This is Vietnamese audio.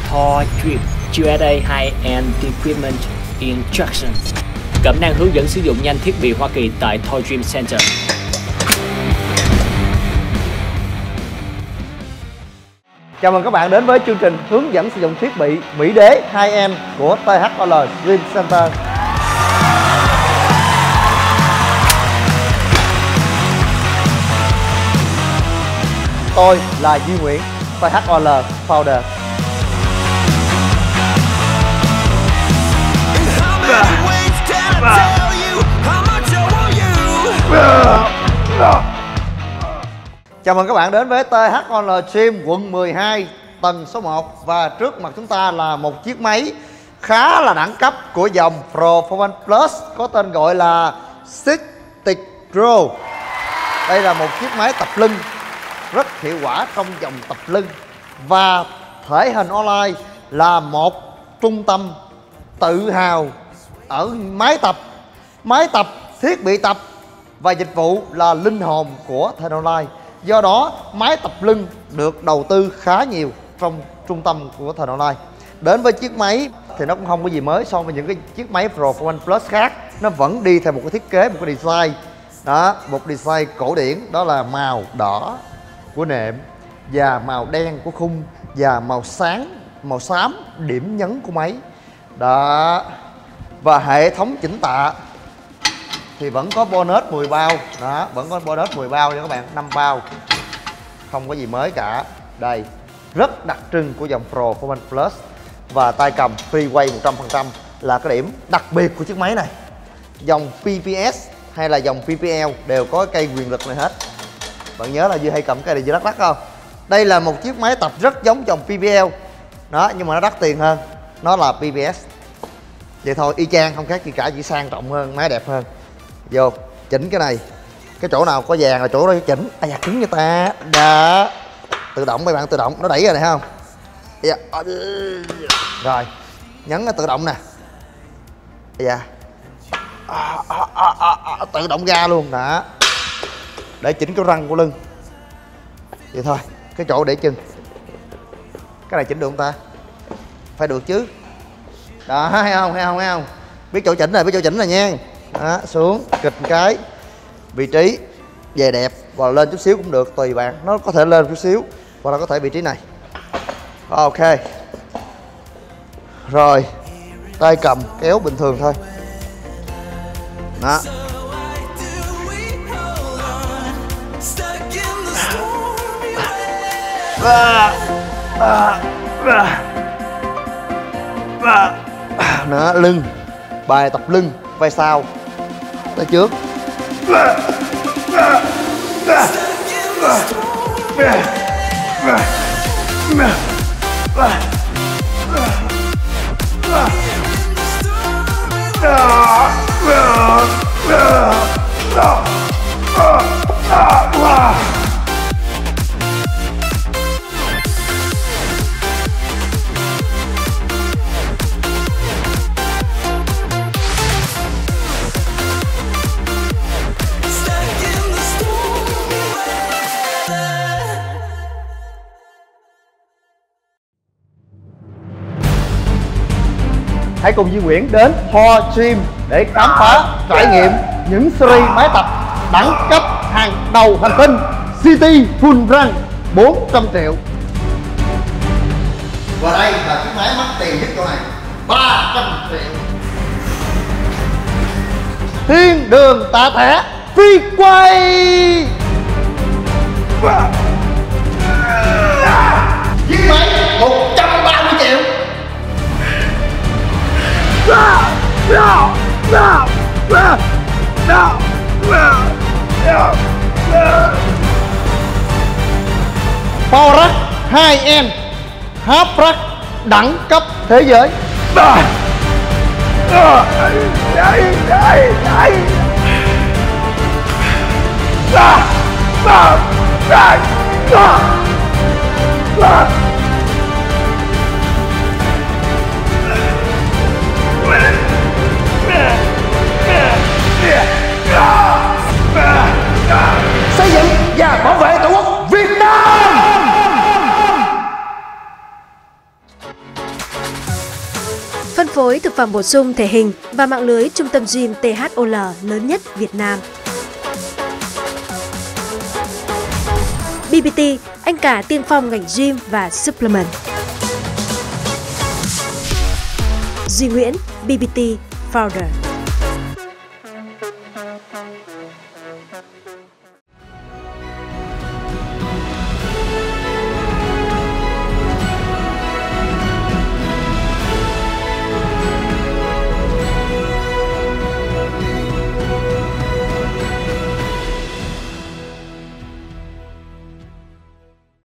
Thor Dream USA High-End Equipment Instruction. Cẩm nang hướng dẫn sử dụng nhanh thiết bị Hoa Kỳ tại Thor Dream Center. Chào mừng các bạn đến với chương trình hướng dẫn sử dụng thiết bị Mỹ Đế 2M của THOL Dream Center. Tôi là Duy Nguyễn, THOL Founder. Chào mừng các bạn đến với THOL Dream quận 12 tầng số 1. Và trước mặt chúng ta là một chiếc máy khá là đẳng cấp của dòng Performance Plus, có tên gọi là Stick Pro. Đây là một chiếc máy tập lưng rất hiệu quả trong dòng tập lưng, và thể hình online là một trung tâm tự hào ở máy tập, thiết bị tập và dịch vụ là linh hồn của thể hình online. Do đó máy tập lưng được đầu tư khá nhiều trong trung tâm của thể hình online. Đến với chiếc máy thì nó cũng không có gì mới so với những cái chiếc máy Performance Plus khác. Nó vẫn đi theo một cái thiết kế, một cái design đó, một design cổ điển, đó là màu đỏ của nệm và màu đen của khung và màu xám điểm nhấn của máy đó. Và hệ thống chỉnh tạ thì vẫn có bonus 10 bao đó, vẫn có bonus 10 bao nha các bạn, 5 bao, không có gì mới cả. Đây, rất đặc trưng của dòng Performance Plus. Và tay cầm free quay 100% là cái điểm đặc biệt của chiếc máy này. Dòng PPS hay là dòng PPL đều có cây quyền lực này hết. Bạn nhớ là Duy hay cầm cái này Duy đắt không? Đây là một chiếc máy tập rất giống dòng PPL đó, nhưng mà nó đắt tiền hơn, nó là PPS. Vậy thôi, y chang, không khác gì cả, chỉ sang trọng hơn, máy đẹp hơn. Vô chỉnh cái này, cái chỗ nào có vàng là chỗ đó chỉnh. À da, cứng người ta đó. Tự động mấy bạn, tự động nó đẩy ra này không? Rồi nhấn nó tự động nè. Da. Tự động ra luôn đó, để chỉnh cái răng của lưng. Vậy thôi, cái chỗ để chân, cái này chỉnh được không ta? Phải được chứ. Đó, thấy không? Biết chỗ chỉnh rồi nha. Đó, xuống kịch cái vị trí về đẹp, và lên chút xíu cũng được, tùy bạn. Nó có thể lên chút xíu hoặc là có thể vị trí này. Ok. Rồi, tay cầm kéo bình thường thôi. Đó. Đó, lưng, bài tập lưng, vai sau, tay trước. Hãy cùng Duy Nguyễn đến Thor Dream để khám phá, trải nghiệm những series máy tập đẳng cấp hàng đầu hành tinh. City Full Run 400 triệu. Và đây là chiếc máy mắc tiền nhất chỗ này, 300 triệu. Thiên đường tạ thẻ phi quay. Chiếc máy 130 triệu. Power Rack 2M Half Rack đẳng cấp thế giới. Xây dựng và bảo vệ Tổ quốc Việt Nam. phối thực phẩm bổ sung thể hình và mạng lưới trung tâm gym THOL lớn nhất Việt Nam. BBT, anh cả tiên phong ngành gym và supplement. Duy Nguyễn, BBT Founder.